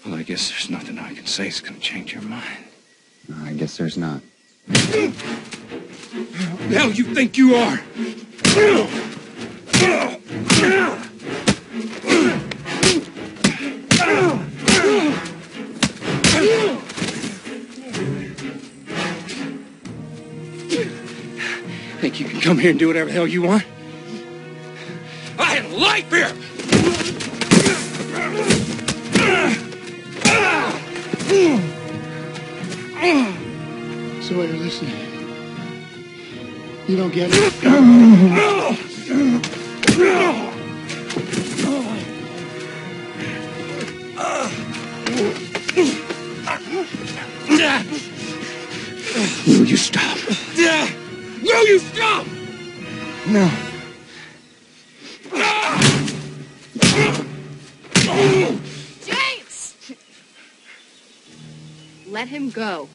Well, I guess there's nothing I can say that's gonna change your mind. No, I guess there's not. Who the hell you think you are? Think you can come here and do whatever the hell you want? I had a life here! Sawyer, listen. You don't get it. Will you stop? Will you stop? No. James! Let him go.